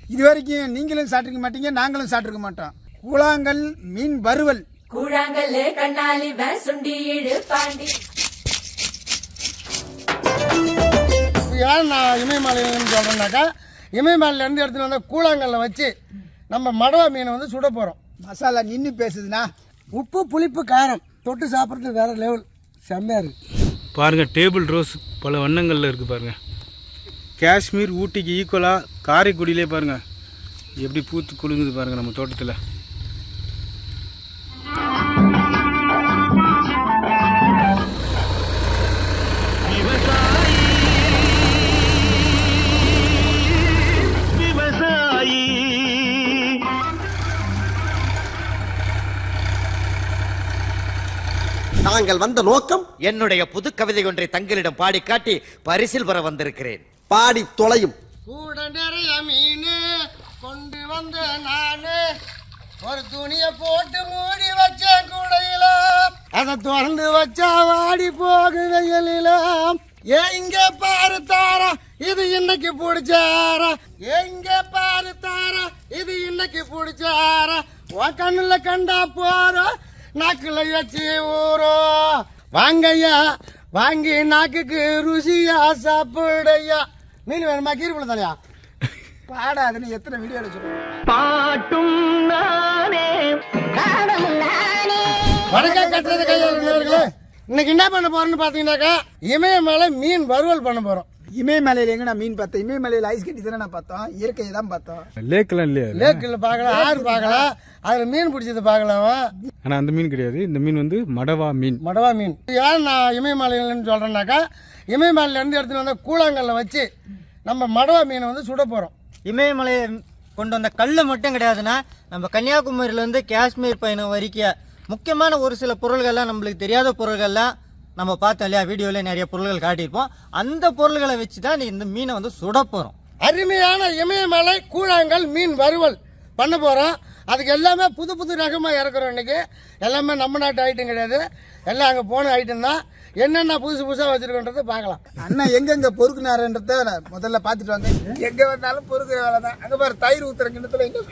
இது வரைக்கும் நீங்களும் சாப்பிட்டுக்க மாட்டீங்க, நாங்களும் சாப்பிட்டுக்க மாட்டோம். கூழாங்கல் மீன் வறுவல். கூழாங்கல் கண்ணாலி சுண்டி இழு பாண்டி. ஏன் நான் இமயமலையிலேருந்து சொல்கிறேன்னாக்கா, இமயமலையிலேருந்து எடுத்துகிட்டு வந்த கூழாங்கல்ல வச்சு நம்ம மடவா மீனை வந்து சுட போகிறோம். மசாலா நின்று பேசுதுண்ணா. உப்பு புளிப்பு காரம் தொட்டு சாப்பிட்றது வேறு லெவல், செம்மையாக இருக்குது. பாருங்கள், டேபிள் ரோஸ் பல வண்ணங்களில் இருக்குது பாருங்கள். காஷ்மீர் ஊட்டிக்கு ஈக்குவலாக காரைக்குடியிலே பாருங்கள் எப்படி பூத்து குலுங்குது பாருங்கள் நம்ம தோட்டத்தில். நாங்கள் வந்த நோக்கம் என்னுடைய புது கவிதை ஒன்றை தங்களிடம் பாடி காட்டி பரிசில் பெற வந்திருக்கிறேன். பாடி தொலையும். கூட நிறைய மீன் கொண்டு வந்த நானு, ஒரு துணியை போட்டு மூடி வச்ச கூடையில, அதை திறந்து வச்சா வாடி போகு வெயிலில. ஏன் இங்க பாரு தாரா, இது இன்னைக்கு பிடிச்சாரா, ஏன் இங்க பாரு தாரா, இது இன்னைக்கு பிடிச்சாரா, உன் கண்ணுல கண்டா போறோம் நாக்குல வச்சு ஊரோ. வாங்கய்யா வாங்கி நாக்குக்கு ருசியா சாப்பிடையா. மீன் வேணுமா? கீரிப்புல தானயா பாடாதுன்னு எத்தனை வீடியோல சொல்லுவோம். பாட்டும் நானே காடமும் நானே. வணக்கம் கட்டுறது கையாளுநர்களே. இன்னைக்கு என்ன பண்ண போறோம்னு பாத்தீங்கன்னாக்கா, இமயமலை மீன் வறுவல் பண்ண போறோம். இமயமலையில எங்க நான் மீன் பார்த்தேன்? இமயமலையில ஐஸ் கட்டி தானே நான் பார்த்தோம், இயற்கையை தான் பார்த்தோம். லேக்கெல்லாம் இல்லையா? லேக்கில் பார்க்கலாம், ஆறு பார்க்கலாம், அதுல மீன் பிடிச்சது பார்க்கலாம். ஆனால் அந்த மீன் கிடையாது, இந்த மீன் வந்து மடவா மீன். மடவா மீன். ஏன் நான் இமயமலையிலன்னு சொல்றேன்னாக்கா, இமயமலையில இருந்து எடுத்துட்டு வந்த கூழாங்கல்ல வச்சு நம்ம மடவா மீனை வந்து சுட போறோம். இமயமலையை கொண்டு வந்த கல் மட்டும் கிடையாதுன்னா, நம்ம கன்னியாகுமரியிலேருந்து காஷ்மீர் பயணம் வரைக்கும் முக்கியமான ஒரு சில பொருள்கள்லாம், நம்மளுக்கு தெரியாத பொருள்கள்லாம் நம்ம பார்த்தோம் இல்லையா, வீடியோவில் நிறைய பொருள்கள் காட்டியிருப்போம். அந்த பொருள்களை வச்சு தான் இந்த மீனை வந்து சுட போகிறோம். அருமையான இமயமலை கூழாங்கல் மீன் வறுவல் பண்ண போகிறோம். அதுக்கு எல்லாமே புது புது ரகமாக இறக்குறோம். இன்னைக்கு எல்லாமே நம்ம நாட்டு ஐட்டம் கிடையாது, எல்லாம் அங்கே போன ஐட்டம் தான். என்னென்ன புதுசு புதுசாக வச்சிருக்கோன்றதை பார்க்கலாம். அண்ணா எங்கெங்க பொறுக்குனாருன்றத முதல்ல பார்த்துட்டு வாங்க. எங்க வந்தாலும் பொறுக்கிற வேலை தான். அங்கே பாரு தயிர் ஊத்துற கிண்ணத்துல எங்க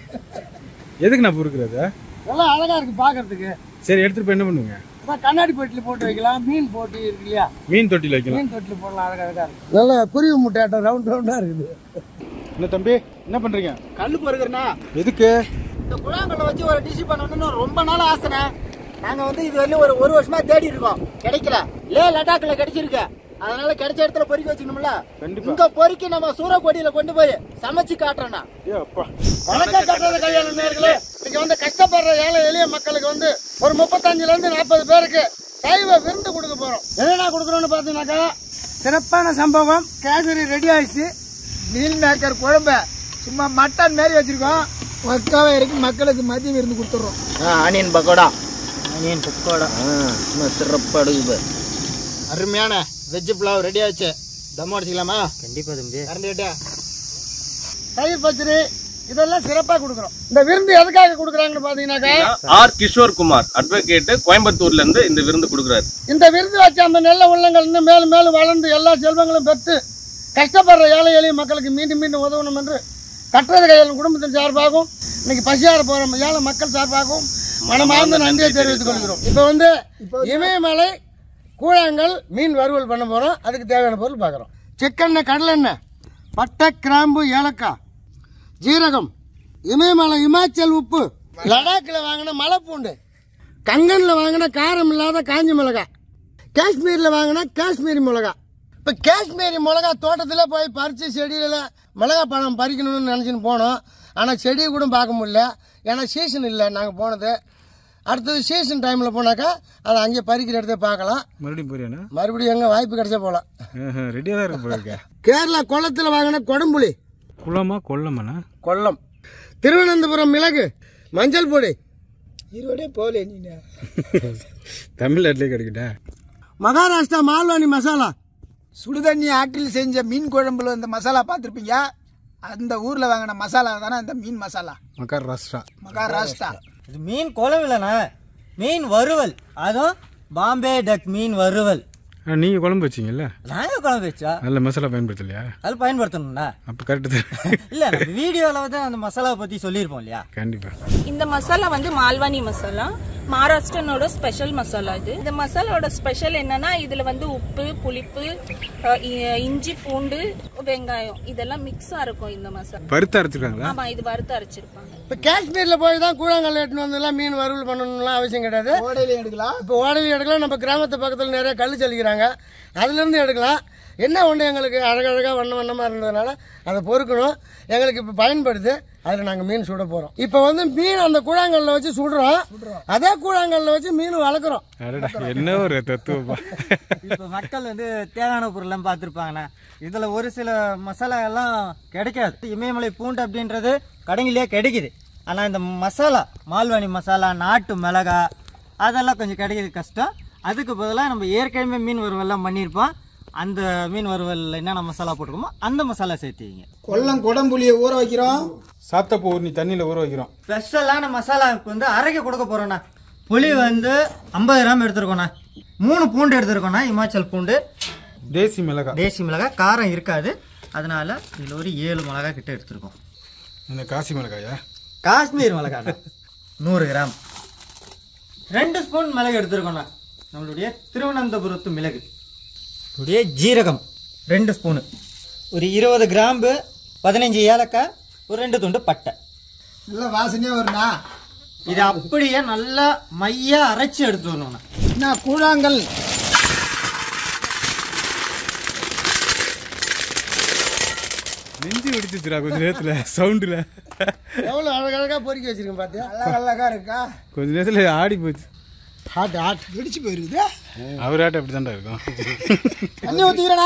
எதுக்கு நான் பொறுக்கிறது? எல்லாம் அழகா இருக்கு பார்க்கறதுக்கு. சரி, எடுத்துட்டு போய் என்ன பண்ணுங்க? கண்ணாடி பொட்டில போட்டு வைக்கலாம். மீன் போட்டி இருக்கு இல்லையா, மீன் தொட்டியில் வைக்கலாம். மீன் தொட்டில போடலாம், அழகா இருக்கு. நல்ல குருவி முட்டையாட்டம் ரவுண்ட் ரவுண்டா இருக்குது. என்ன தம்பி, என்ன பண்றீங்க? கல்லு பொறுக்கிறனா? எதுக்கு? இந்த குழாங்கல்ல வச்சு ஒரு டிஷ் பண்ணணும்னு ரொம்ப நாள் ஆசைனே. நாங்க வந்து இது வரல ஒரு வருஷமா தேடி இருக்கோம், கிடைக்கல. லடாக்ல கிடைச்சிருக்கு, அதனால கிடைச்ச இடத்துல பொறுக்கி வச்சுக்கணும்ல. இங்க பொறுக்கி நம்ம சூரக்கோடியில கொண்டு போய் சமைச்சு காட்டுறோம்னா. வணக்கம் கட்டுறது கையாளுநர்களே. இன்னைக்கு வந்து கஷ்டப்படுற ஏழை எளிய மக்களுக்கு வந்து ஒரு 35ல இருந்து 40 பேருக்கு சைவ விருந்து கொடுக்க போறோம். என்னடா கொடுக்குறோம்னு பாத்தீங்கன்னாக்கா, சிறப்பான சம்பவம். கேசரி ரெடி ஆயிடுச்சு. மீன் மேக்கர் குழம்பு சும்மா மட்டன் மாதிரி வச்சிருக்கோம். பக்காவா இருக்கு. மக்களுக்கு மதிய விருந்து கொடுத்துறோம். ஆனியன் பக்கோடா. ஆனியன் பக்கோடா சிறப்பாக எடுக்குது. அருமையான வெஜ் புலாவ் ரெடி ஆச்சு. தம் அடிச்சுக்கலாமா? கண்டிப்பாக தம்பி. கறந்துட்டா தயிர் பச்சடி இதெல்லாம் சிறப்பா கொடுக்குறோம். இந்த விருந்து எதுக்காக கொடுக்குறாங்கன்னு பாத்தீங்கன்னாக்கா, ஆர் கிஷோர் குமார் அட்வொகேட் கோயம்புத்தூர்ல இருந்து இந்த விருந்து கொடுக்குறாரு. இந்த விருந்து வச்ச அந்த நல்ல உள்ளங்கள் இன்னும் மேலும் மேலும் வளர்ந்து எல்லா செல்வங்களும் பெற்று கஷ்டப்படுற ஏழை எளிய மக்களுக்கு மீண்டும் மீண்டும் உதவணும் என்று கட்டுறது கையாளும் குடும்பத்தின் சார்பாகவும் இன்னைக்கு பசியார போற ஏழை மக்கள் சார்பாகவும் மனமார்ந்த நன்றியை தெரிவித்துக் கொள்கிறோம். இப்போ வந்து இமயமலை கூழாங்கல் மீன் வறுவல் பண்ண போறோம். அதுக்கு தேவையான பொருள் பார்க்குறோம். செக்கெண்ணெய், கடலெண்ணெய், பட்டை, கிராம்பு, ஏலக்காய், ஜீரகம், இமயமலை இமாச்சல் உப்பு, லடாக்கில் வாங்கின மலைப்பூண்டு, கங்கனில் வாங்கின காரம் இல்லாத காஞ்சி மிளகாய், காஷ்மீரில் வாங்கின காஷ்மீரி மிளகாய். இப்போ காஷ்மீரி மிளகா தோட்டத்தில் போய் பறித்து செடியில் மிளகா பழம் பறிக்கணும்னு நினச்சின்னு போனோம். ஆனால் செடியை கூட பார்க்க முடியல, ஏன்னா சீசன் இல்லை. நாங்கள் போனது அடுத்தது சீசன் டைமில் போனாக்கா அதை அங்கே பறிக்கிற இடத்த பார்க்கலாம். மறுபடியும் போறியாண்ணா? மறுபடியும் எங்கே வாய்ப்பு கிடைச்சா போகலாம். ரெடியாக தான் இருக்கு போயிருக்க. கேரளா கொல்லத்தில் வாங்கின கொடம்புளி. குளமா கொல்லமாண்ணா? கொல்லம். திருவனந்தபுரம் மிளகு, மஞ்சள் பொடி. இருவடே போலே நீ தமிழ்நாட்டிலே கிடைக்கிட்ட. மகாராஷ்டிரா மால்வானி மசாலா. சுடுதண்ணி ஆற்றில் செஞ்ச மீன் குழம்புல இந்த மசாலா பார்த்துருப்பீங்க. அந்த ஊர்ல வாங்கின மசாலா தானே இந்த மீன் மசாலா. மகாராஷ்டிரா. இது மீன் குழம்பு இல்லைண்ணா, மீன் வறுவல். அதுவும் பாம்பே டக் மீன் வறுவல். நீங்கள் குழம்பு வச்சிங்கல்ல, நாங்கள் குழம்பு வச்சா நல்ல மசாலா பயன்படுத்தலையா? அது பயன்படுத்தணும்னா அப்போ கரெக்டு தான். இல்லை, நம்ம வீடியோவில் வந்து அந்த மசாலாவை பற்றி சொல்லியிருப்போம் இல்லையா? கண்டிப்பாக. இந்த மசாலா வந்து மால்வானி மசாலா, மகாராஷ்டிரனோட ஸ்பெஷல் மசாலா இது. இந்த மசாலாவோட ஸ்பெஷல் என்னன்னா இதுல வந்து உப்பு, புளிப்பு, இஞ்சி, பூண்டு, வெங்காயம் இதெல்லாம் மிக்ஸா இருக்கும் இந்த மசாலா. வறுத்து அரைச்சிருக்காங்களா? ஆமா, இது வறுத்து அரைச்சிருப்பாங்க. இப்போ காஷ்மீரில் போய் தான் கூழாங்கல் எடுத்துன்னு வந்துலாம் மீன் வறுவல் பண்ணணும்லாம் அவசியம் கிடையாது. ஓடையிலையும் எடுக்கலாம். இப்போ ஓடையிலையும் எடுக்கலாம். நம்ம கிராமத்து பக்கத்தில் நிறைய கல் சலிக்கிறாங்க, அதுலேருந்து எடுக்கலாம். என்ன ஒன்று எங்களுக்கு அழகழகாக வண்ணமாக இருந்ததுனால அதை பொறுக்கணும். எங்களுக்கு இப்போ பயன்படுது. அதில் நாங்கள் மீன் சுட போகிறோம். இப்போ வந்து மீன் அந்த கூழாங்கல்ல வச்சு சுடுறோம். அதே கூழாங்கல்ல வச்சு மீன் வளர்க்குறோம். என்ன ஒரு தத்துவப்பா. இப்போ மக்கள் வந்து தேவையான பொருள்லாம் பார்த்துருப்பாங்கண்ணா. இதில் ஒரு சில மசாலா எல்லாம் கிடைக்காது. இமயமலை பூண்டு அப்படின்றது கடைங்களே கிடைக்குது. ஆனால் இந்த மசாலா, மால்வானி மசாலா, நாட்டு மிளகா அதெல்லாம் கொஞ்சம் கிடைக்கிறது கஷ்டம். அதுக்கு பதிலாக நம்ம ஏற்கனவே மீன் வறுவல்லாம் பண்ணியிருப்போம். அந்த மீன் வறுவலில் என்னென்ன மசாலா போட்டுருக்கோமோ அந்த மசாலா சேர்த்துக்கிங்க. கொல்லம் குடம்புளியை ஊற வைக்கிறோம். சாத்தப்பூ நீ தண்ணியில் ஊற வைக்கிறோம். ஸ்பெஷலான மசாலா இப்போ வந்து அரைக்க கொடுக்க போகிறோண்ணா. புளி வந்து 50 கிராம் எடுத்துருக்கோண்ணா. 3 பூண்டு எடுத்துருக்கோண்ணா. இமாச்சல் பூண்டு, தேசி மிளகாய். தேசி மிளகாய் காரம் இருக்காது, அதனால இதில் ஒரு 7 மிளகாய் கிட்ட எடுத்துருக்கோம். இந்த காசி மிளகாயா? காஷ்மீர் மிளகாய் 100 கிராம். 2 ஸ்பூன் மிளகு எடுத்துருக்கோண்ணா. நம்மளுடைய திருவனந்தபுரத்து மிளகு. நம்மளுடைய ஜீரகம் 2 ஸ்பூனு, ஒரு 20 கிராம்பு, 15 ஏலக்காய், ஒரு 2 துண்டு பட்டை. நல்லா வாசனையா வருண்ணா. இதை அப்படியே நல்லா மையா அரைச்சி எடுத்து வரணும்ண்ணா. என்ன கூழாங்கல் நெஞ்சு வெடிச்சுச்சுரா கொஞ்ச நேரத்தில் சவுண்டில். எவ்வளோ அழகழகாக பொறுக்கி வச்சிருக்கேன் பார்த்தியா? அழகா இருக்கா? கொஞ்ச நேரத்தில் ஆடி போச்சு. ஹாட் வெடிச்சு போயிருக்குது. அவர் ஆட்ட அப்படி தான்டா இருக்கும். தண்ணி ஊற்றிக்கிறேண்ணா.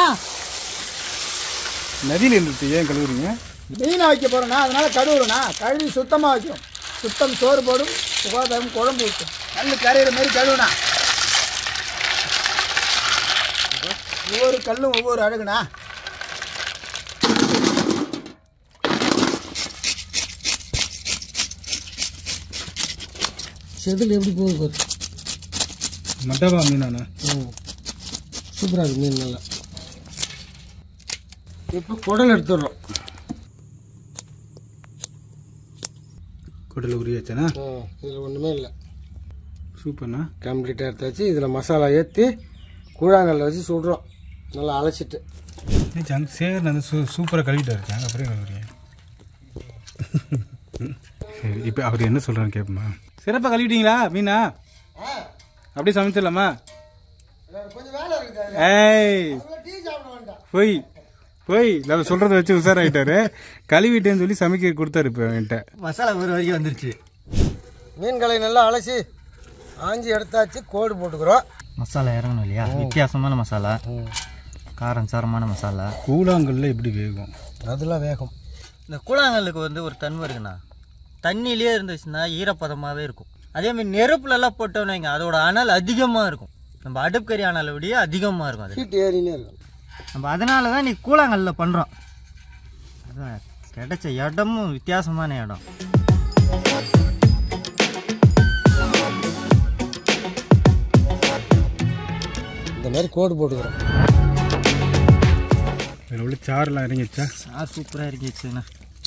நதியில் இருந்துச்சு, ஏன் கழுவுறீங்க? மீனை வைக்க போறேண்ணா, அதனால கழுவுறேண்ணா. கழுவி சுத்தமாக வைக்கும். சுத்தம் சோறு போடும், சுகாதாரம் குழம்பு ஊற்றும். கல் கரையிற மாதிரி கழுவுண்ணா. ஒவ்வொரு கல்லும் ஒவ்வொரு அழகுண்ணா. செதில் எப்படி போகுது? மட்டவா மீனாண்ணா? சூப்பராக இருக்குது மீன் நல்லா. இப்போ குடல் எடுத்துடுறோம். குடல் உரியாச்சாண்ணா? இதில் ஒன்றுமே இல்லை. சூப்பர்ண்ணா. கம்ப்ளீட்டாக எடுத்தாச்சு. இதில் மசாலா ஏற்றி கூழாங்கல்ல வச்சு சுடுறோம், நல்லா அழைச்சிட்டு. அங்கே சேகர் அந்த சூப்பராக கழுவிட்டு இருக்கேன், அப்புறம் கழுவுறீங்க. சரி, இப்போ அவர் என்ன சொல்கிறான்னு கேட்போமா? சிறப்பாக கழுவிட்டீங்களா மீனா? அப்படியே சமைச்சிடலாமா? கொஞ்சம் வேலை இருக்குது. ஏய் டீ சாப்பிட வேண்டாம். போய் நம்ம சொல்கிறத வச்சு உஷாராயிட்டாரு. கழுவிட்டேன்னு சொல்லி சமைக்க கொடுத்தாரு. இப்போ என்கிட்ட மசாலா ஒரு வரைக்கும் வந்துருச்சு. மீன்களை நல்லா அலசி ஆஞ்சி எடுத்தாச்சு. கோடு போட்டுக்கிறோம். மசாலா இறங்கணும் இல்லையா? வித்தியாசமான மசாலா, காரம் சாரமான மசாலா. கூழாங்கல்ல எப்படி வேகும்? அதெல்லாம் வேகம். இந்த கூழாங்கல்லுக்கு வந்து ஒரு தன்மை இருக்குண்ணா. தண்ணியிலே இருந்துச்சுன்னா ஈரப்பதமாகவே இருக்கும். அதேமாதிரி நெருப்புலலாம் போட்டோன்னு வைங்க, அதோட அனல் அதிகமாக இருக்கும். நம்ம அடுப்புக்கறி அனலை விட அதிகமாக இருக்கும். அது ஹீட் ஏறினே இருக்கும். நம்ம அதனால தான் நீ கூழாங்கல்ல பண்ணுறோம். அதான் கிடைச்ச இடமும் வித்தியாசமான இடம். இந்த மாதிரி கோடு போட்டுக்கிறோம். இதில் உள்ள சாரெலாம் இறங்கிடுச்சா? சார் சூப்பராக இறங்கிடுச்சுண்ணா.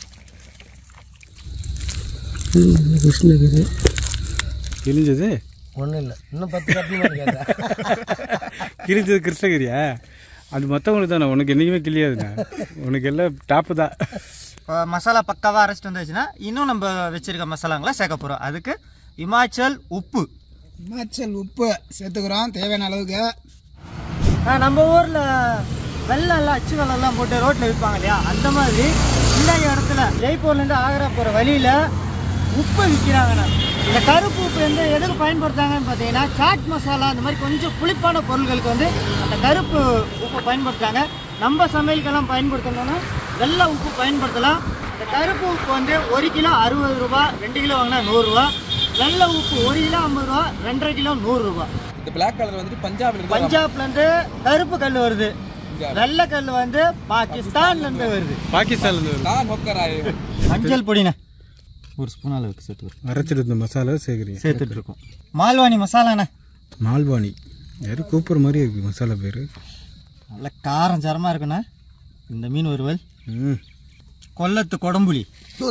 கிருஷ்ணகிரி கிழிஞ்சது ஒன்றும் இல்லை, இன்னும் 10 கட்டி கிழிஞ்சது கிருஷ்ணகிரியா? அது மற்றவங்களுக்கு தானே, உனக்கு என்றைக்குமே கிளியாதுண்ணா. உனக்கு எல்லாம் டாப்பு தான். இப்போ மசாலா பக்காவாக அரைச்சிட்டு வந்துச்சுன்னா இன்னும் நம்ம வச்சுருக்க மசாலாங்களை சேர்க்க போகிறோம். அதுக்கு இமாச்சல் உப்பு சேர்த்துக்கிறோம் தேவையான அளவுக்கு. நம்ம ஊரில் வெள்ளம் அச்சு வெள்ளம்லாம் போட்டு ரோட்டில் விற்பாங்க இல்லையா, அந்த மாதிரி இந்த இடத்துல ஜெய்ப்பூர்லேருந்து ஆக்ரா போகிற வழியில் உப்பு விற்கிறாங்கண்ணா. இந்த கருப்பு உப்பு வந்து எதுக்கு பயன்படுத்தாங்கன்னு பார்த்தீங்கன்னா, சாட் மசாலா அந்த மாதிரி கொஞ்சம் புளிப்பான பொருட்களுக்கு வந்து அந்த கருப்பு உப்பை பயன்படுத்துகிறாங்க. நம்ம சமையலுக்கெல்லாம் பயன்படுத்தணும்னா வெள்ளை உப்பு பயன்படுத்தலாம். இந்த கருப்பு உப்பு வந்து 1 கிலோ 60 ரூபா, 2 கிலோ வாங்கினா 100 ரூபா. வெள்ளை உப்பு 1 கிலோ 50 ரூபா, 2.5 கிலோ 100 ரூபா. இந்த பிளாக் கலர் வந்துட்டு பஞ்சாப்லேருந்து கருப்பு கல் வருது. வெள்ளை கல் வந்து பாகிஸ்தான்லேருந்து வருது. பாகிஸ்தான்லேருந்து மஞ்சள் பொடிண்ணே 1 ஸ்பூன் அளவுக்கு சேர்த்து அரைச்சிட்டு இருந்த மசாலா சேர்க்குறீங்க? சேர்த்துட்டு இருக்கோம். மால்வானி மசாலாண்ணே. மால்வானி யாரும் கூப்பிட்ற மாதிரி இருக்குது மசாலா பேர். நல்ல காரம் சரமாக இருக்குண்ணா இந்த மீன் வறுவல். கொல்லத்து கொடம்புளி.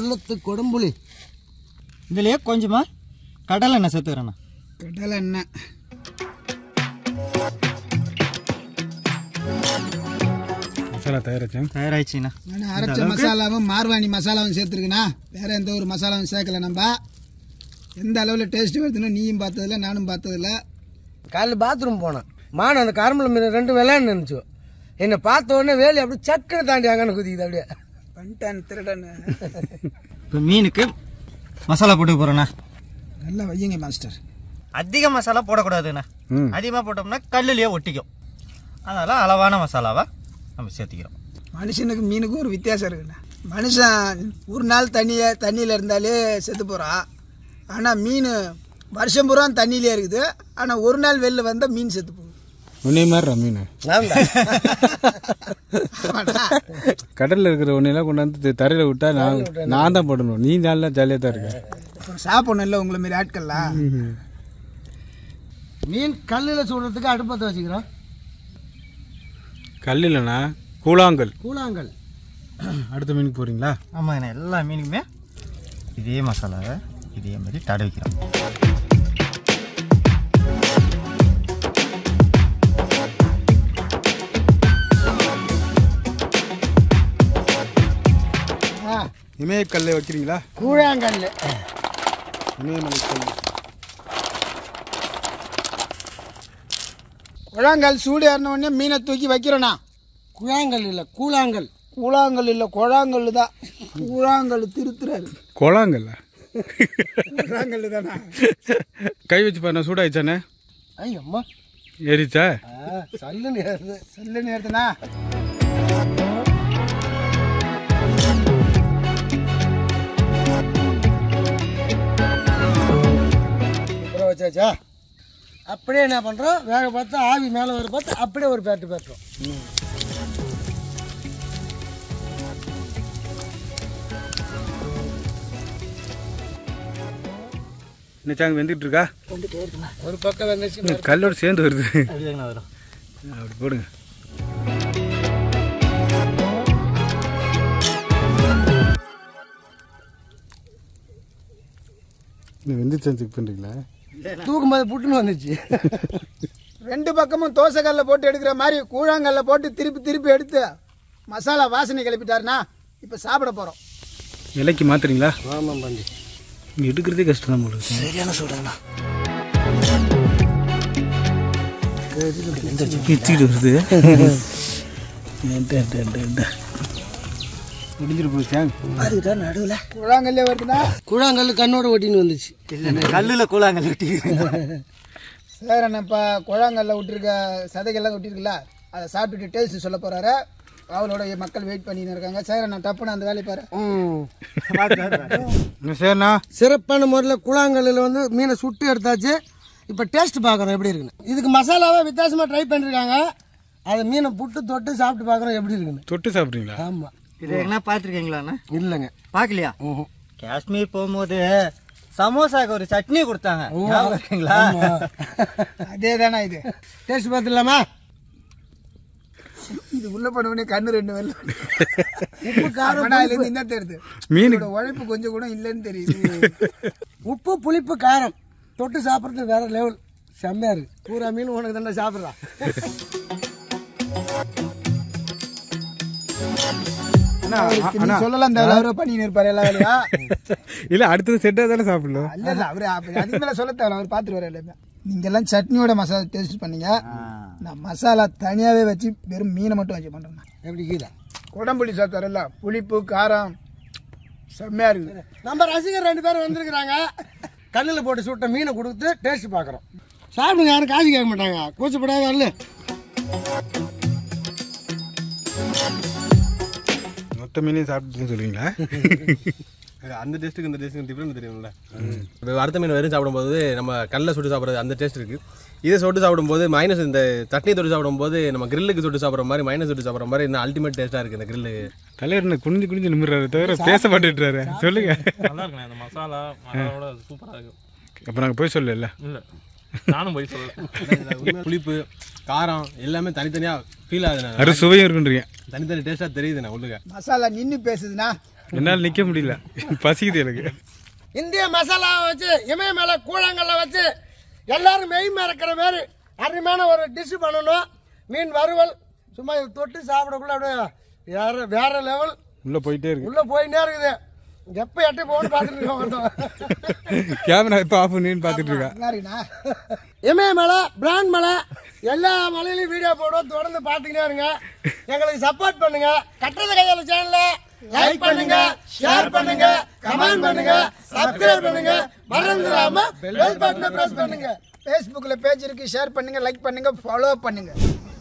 இதுலேயே கொஞ்சமாக கடலை எண்ணெய் சேர்த்துக்கிறேண்ணா. கடலை எண்ணெய் மசாலா தயாராகிடுச்சுண்ணா. அரைச்ச மசாலாவும் மார்வாணி மசாலாவும் சேர்த்துருக்குண்ணா. வேற எந்த ஒரு மசாலாவும் சேர்க்கல. நம்ம எந்த அளவில் டேஸ்ட் வருதுன்னு நீயும் பார்த்ததில்ல, நானும் பார்த்ததில்ல. காலைல பாத்ரூம் போனேன். மான் அந்த கரும்புல மீன் 2 விளையாண்டு நினைச்சோம். என்னை பார்த்த உடனே வேலி அப்படியே சக்கரை தாண்டி அங்கன்னு குதிக்குது. அப்படியே பண்ணிட்டான் திருடன்னு. இப்போ மீனுக்கு மசாலா போட்டு போகிறேண்ணா. நல்லா வையுங்க மாஸ்டர். அதிக மசாலா போடக்கூடாதுண்ணா. அதிகமாக போட்டோம்னா கல்லுலேயே ஒட்டிக்கும். அதனால் அளவான மசாலாவை நம்ம சேர்த்திக்கிறோம். மனுஷனுக்கு மீனுக்கும் ஒரு வித்தியாசம் இருக்குண்ணா. மனுஷன் ஒரு நாள் தண்ணியில் இருந்தாலே செத்து போகிறான். ஆனால் மீன் வருஷம் பூரா தண்ணியிலே இருக்குது. ஆனால் ஒரு நாள் வெளில வந்தால் மீன் செத்து போகுது. உன்னே மாதிரி மீன் கடலில் இருக்கிற ஒன்றையெல்லாம் கொண்டாந்து தரையில் விட்டா நான் தான் போடணும். நீ நல்லா ஜாலியாக தான் இருக்க. அப்புறம் சாப்பிடணும் இல்லை உங்களை மாரி ஆட்கள்லாம். மீன் கல்லில் சுடுறதுக்கு அடுப்பத்தை வச்சுக்கிறோம். கல் இல்லைண்ணா, கூழாங்கல். அடுத்த மீனுக்கு போகிறீங்களா? ஆமாங்கண்ணா. எல்லா மீனுக்குமே இதே மசாலாவை இதே மாதிரி தடவிக்கிறோம். இமயக்கல்லை வைக்கிறீங்களா? கூழாங்கல். இமயமலைக்கல். குழாங்கல் சூடு ஏறின உடனே மீனை தூக்கி வைக்கிறோண்ணா. கூழாங்கல் இல்லை, கூழாங்கல். கூழாங்கல் இல்லை, குழாங்கல் தான். கூழாங்கல் திருத்துறாரு. குழாங்கல்ல கூழாங்கல் தானே. கை வச்சு பாரு, சூடாயிச்சானே? ஐயம்மா ஏறிச்சா? சல்லுன்னு ஏறுதுண்ணா. வச்சாச்சா? அப்படியே என்ன பண்ணுறோம், வேக பார்த்து ஆவி மேலே வர பார்த்து அப்படியே ஒரு பேட்டு பேட்டுறோம். இன்னும் வெந்துட்டு இருக்கா? ஒரு பக்கம் வெந்துச்சு, கல்லோடு சேர்ந்து வருது. வரும். அப்படி போடுங்க. வெந்துச்சு செக் பண்ணுறீங்களா? தூக்கும்போது புட்டுன்னு வந்துச்சு. 2 பக்கமும் தோசைக்கல்ல போட்டு எடுக்கிற மாதிரி கூழாங்கல்ல போட்டு திருப்பி எடுத்து மசாலா வாசனை கிளப்பிட்டாருண்ணா. இப்போ சாப்பிட போகிறோம். இலைக்கு மாத்துறீங்களா? ஆமாம் பாண்டி. இங்கே எடுக்கிறதே கஷ்டம் தான் போடுது. சரியான சூடாண்ணா. கிச்சிட்டு வருது. முடிஞ்சிட்டு போச்சாங்க. அதுதான் நடுவில் கூழாங்கல்லே வருதுண்ணா. கூழாங்கல் கண்ணோட ஒட்டின்னு வந்துச்சு. கல்லில் கூழாங்கல் ஒட்டி. சார் அண்ணப்பா கூழாங்கல்ல விட்டுருக்க சதைகள்லாம் விட்டுருக்குல்ல, அதை சாப்பிட்டுட்டு டேஸ்ட் சொல்ல போகிறாரு. அவளோட மக்கள் வெயிட் பண்ணின்னு இருக்காங்க. சார் அண்ணா டப்புன்னு அந்த வேலையை பாரு. சரிண்ணா, சிறப்பான முறையில் கூழாங்கல்லில் வந்து மீனை சுட்டு எடுத்தாச்சு. இப்போ டேஸ்ட் பார்க்குறோம் எப்படி இருக்குன்னு. இதுக்கு மசாலாவை வித்தியாசமாக ட்ரை பண்ணியிருக்காங்க. அதை மீனை புட்டு தொட்டு சாப்பிட்டு பார்க்குறோம் எப்படி இருக்குன்னு. தொட்டு சாப்பிட்றீங்களா? ஆமாம். இது என்ன பார்த்துருக்கீங்களாண்ணா? இல்லைங்க, பார்க்கலையா? காஷ்மீர் போகும்போது சமோசாக்கு ஒரு சட்னி கொடுத்தாங்க, ஞாபகம்? அதே தானே இது. டேஸ்ட் பார்த்துலாமா? இது உள்ள பண்ணுவனே கண்ணு 2 வெள்ள. உப்பு காரம் என்ன தெரியுது? மீனோட உழைப்பு கொஞ்சம் கூட இல்லைன்னு தெரியுது. உப்பு புளிப்பு காரம் தொட்டு சாப்பிட்றது வேற லெவல். செம்மையா இருக்கு. பூரா மீன் உனக்கு தானே சாப்பிட்றா. சொல்லலாம் தேவையில்ல, பண்ணின்னு இருப்பாரு எல்லா வேலையா. இல்ல அடுத்தது செட்டா தானே சாப்பிடலாம். இல்ல அவரு அதுக்கு மேல சொல்ல தேவையில்ல, அவர் பாத்துட்டு வர எல்லாமே. நீங்க எல்லாம் சட்னியோட மசாலா டேஸ்ட் பண்ணீங்க. நான் மசாலா தனியாவே வச்சு வெறும் மீனை மட்டும் வச்சு பண்றேன். எப்படி கீதா குடம்புளி சாப்பிட்டாருல்ல, புளிப்பு காரம் செம்மையா இருக்குது. நம்ம ரசிகர் 2 பேரும் வந்திருக்கிறாங்க. கல்லில் போட்டு சுட்ட மீனை கொடுத்து டேஸ்ட் பார்க்குறோம். சாப்பிடுங்க, யாரும் காசு கேட்க மாட்டாங்க. கூச்சப்படாத வரல. மொத்த மீனையும் சாப்பிட்டு சொல்லுவீங்களா? அந்த டேஸ்ட்டுக்கு இந்த டேஸ்ட்டுக்கு டிஃப்ரெண்ட் தெரியும்ல. அடுத்த மீன் வெறும் சாப்பிடும்போது நம்ம கல்லில் சுட்டு சாப்பிட்றது அந்த டேஸ்ட் இருக்குது. இதை சுட்டு சாப்பிடும்போது மைனஸ் இந்த சட்னி தொட்டு சாப்பிடும்போது நம்ம கிரில்லுக்கு சுட்டு சாப்பிட்ற மாதிரி மைனஸ் சுட்டு சாப்பிட்ற மாதிரி இன்னும் அல்டிமேட் டேஸ்ட்டாக இருக்குது இந்த கிரில்லு. தலைவர் குனிஞ்சு நிமிடுறாரு தவிர பேச மாட்டேன்றாரு. சொல்லுங்க. நல்லா இருக்குண்ணே, அந்த மசாலா சூப்பராக இருக்கும். அப்போ நாங்கள் போய் சொல்லல. இல்லை நானும் போய் சொல்றேன். புளிப்பு காரம் எல்லாமே தனித்தனியா ஃபீல் ஆகுதுண்ணா. அறுசுவையும் இருக்குன்றீங்க. தனித்தனி டேஸ்டா தெரியுதுண்ணா உள்ளுக. மசாலா நின்னு பேசுதுண்ணா. என்னால் நிக்க முடியல, பசிக்குது எனக்கு. இந்திய மசாலாவை வச்சு இமயமலை கூழாங்கல்ல வச்சு எல்லாரும் மெய் மறக்கிற மாதிரி அருமையான ஒரு டிஷ் பண்ணணும். மீன் வறுவல் சும்மா இதை தொட்டு சாப்பிடக்குள்ள அப்படியே வேற லெவல். உள்ள போயிட்டே இருக்கு, உள்ள போயிட்டே இருக்குது. எப்ப எட்டு போகணும்னு பார்த்துட்டு இருக்கோம். கேமரா எப்போ ஆஃப் பண்ணின்னு பார்த்துட்டு இருக்கா. இமயமலை பிராண்ட் மலை எல்லா மலையிலையும் வீடியோ போடுவோம், தொடர்ந்து பார்த்துக்கிட்டே இருங்க. எங்களுக்கு சப்போர்ட் பண்ணுங்க. கட்டுறது கையாள சேனல லைக் பண்ணுங்க, ஷேர் பண்ணுங்க, கமெண்ட் பண்ணுங்க, சப்ஸ்கிரைப் பண்ணுங்க, மறந்துடாம பெல் பட்டனை பிரஸ் பண்ணுங்க. Facebookல பேஜ் இருக்கு, ஷேர் பண்ணுங்க, லைக் பண்ணுங்க, ஃபாலோ பண்ணுங்க.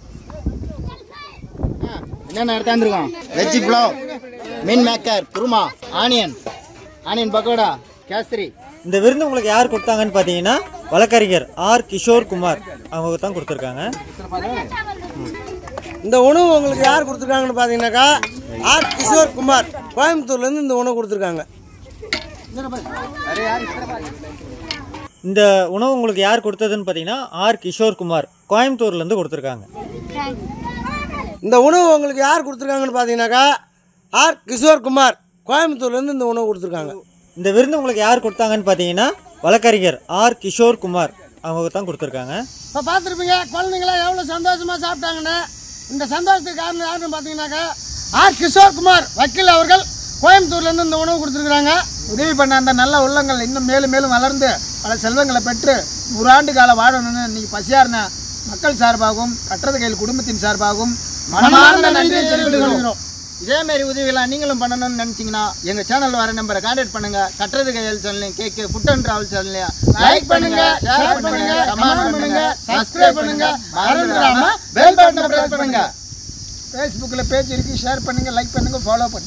என்னென்ன எடுத்தாந்துருக்கோம்? Veg pulao, meal maker, kurma, onion pakoda, kesari. இந்த விருந்து உங்களுக்கு யார் கொடுத்தாங்கன்னு பார்த்தீங்கன்னா வழக்கறிஞர் ஆர் கிஷோர் குமார் அவங்க தான் கொடுத்துருக்காங்க. இந்த உணவு உங்களுக்கு யார் கொடுத்துருக்காங்கன்னு பார்த்தீங்கன்னாக்கா ஆர் கிஷோர் குமார் கோயம்புத்தூர்லேருந்து இந்த உணவு கொடுத்துருக்காங்க. இந்த உணவு உங்களுக்கு யார் கொடுத்ததுன்னு பார்த்தீங்கன்னா ஆர் கிஷோர் குமார் கோயம்புத்தூர்லேருந்து கொடுத்துருக்காங்க. இந்த உணவு உங்களுக்கு யார் கொடுத்துருக்காங்கன்னு பார்த்தீங்கன்னாக்கா ஆர் கிஷோர் குமார் கோயம்புத்தூர்லேருந்து இந்த உணவு கொடுத்துருக்காங்க. இந்த விருந்து உங்களுக்கு யார் கொடுத்தாங்கன்னு பார்த்தீங்கன்னா வழக்கறிஞர் ஆர் கிஷோர் குமார் அவங்க தான் கொடுத்துருக்காங்க. இப்போ பார்த்துருப்பீங்க குழந்தைங்களாம் எவ்வளோ சந்தோஷமாக சாப்பிட்டாங்கன்னு. இந்த சந்தோஷத்துக்கு காரணம் யாருன்னு பார்த்தீங்கன்னாக்கா ஆர் கிஷோர் குமார் வக்கீல் அவர்கள் கோயம்புத்தூர்லேருந்து இந்த உணவு கொடுத்துருக்குறாங்க. உதவி பண்ண அந்த நல்ல உள்ளங்கள் இன்னும் மேலும் மேலும் வளர்ந்து பல செல்வங்களை பெற்று 100 ஆண்டு காலம் வாழணும்னு இன்னைக்கு பசியார்ன மக்கள் சார்பாகவும் கட்டுறது கையில் குடும்பத்தின் சார்பாகவும் மனமார்ந்த நன்றியை தெரிவித்துக் கொள்கிறோம். இதே மாதிரி உதவிகளை நீங்களும் பண்ணணும்னு நினைச்சீங்கன்னா எங்க சேனல் வர நம்பரை கான்டாக்ட் பண்ணுங்க. கட்டுறது கையில் சேனலையும் கேக்கு ஃபுட் அண்ட் டிராவல் சேனலையும் லைக் பண்ணுங்க, ஷேர் பண்ணுங்க, கமெண்ட் பண்ணுங்க, சப்ஸ்கிரைப் பண்ணுங்க, மறந்துடாம பெல் பட்டனை பிரஸ் பண்ணுங்க. Facebookல பேஜ் இருக்கு, ஷேர் பண்ணுங்க, லைக் பண்ணுங்க, ஃபாலோ பண்ணுங்க.